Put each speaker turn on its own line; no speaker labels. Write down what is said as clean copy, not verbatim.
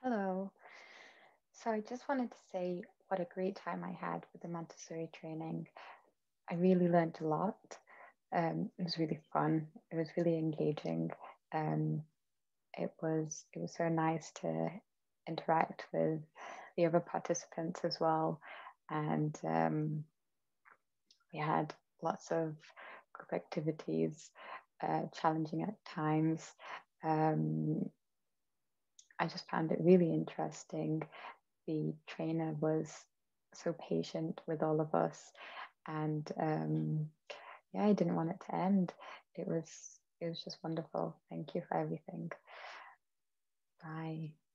Hello. So I just wanted to say what a great time I had with the Montessori training. I really learned a lot. It was really fun. It was really engaging. Um, it was so nice to interact with the other participants as well, and we had lots of group activities, challenging at times. Um, I just found it really interesting. The trainer was so patient with all of us, and yeah, I didn't want it to end. It was just wonderful. Thank you for everything. Bye.